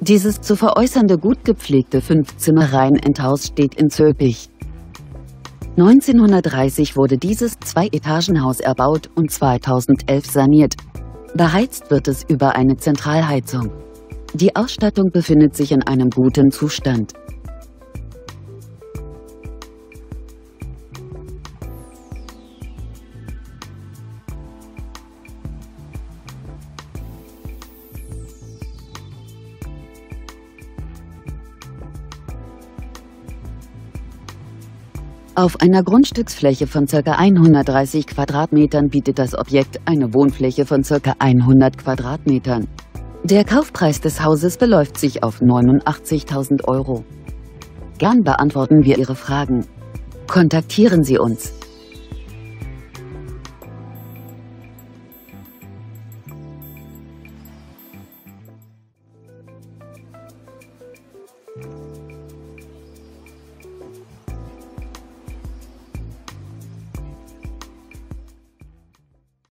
Dieses zu veräußernde gut gepflegte 5-Zimmer-Reihenendhaus steht in Zülpich. 1930 wurde dieses Zwei-Etagenhaus erbaut und 2011 saniert. Beheizt wird es über eine Zentralheizung. Die Ausstattung befindet sich in einem guten Zustand. Auf einer Grundstücksfläche von ca. 130 Quadratmetern bietet das Objekt eine Wohnfläche von ca. 100 Quadratmetern. Der Kaufpreis des Hauses beläuft sich auf 89.000 €. Gern beantworten wir Ihre Fragen. Kontaktieren Sie uns.